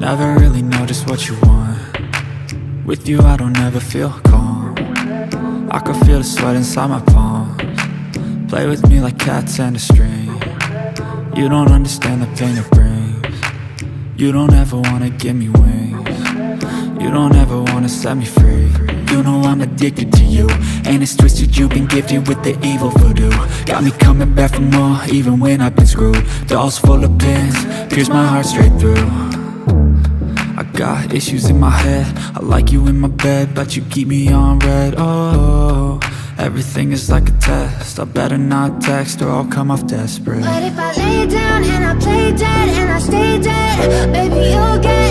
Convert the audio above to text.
Never really know just what you want. With you I don't ever feel calm. I can feel the sweat inside my palms. Play with me like cats and a string. You don't understand the pain it brings. You don't ever wanna give me wings. You don't ever wanna set me free. You know I'm addicted to you, and it's twisted, you've been gifted with the evil voodoo. Got me coming back for more, even when I've been screwed. Dolls full of pins, pierce my heart straight through. I got issues in my head, I like you in my bed, but you keep me on red. Oh, everything is like a test, I better not text or I'll come off desperate. But if I lay down and I play dead and I stay dead, baby you'll get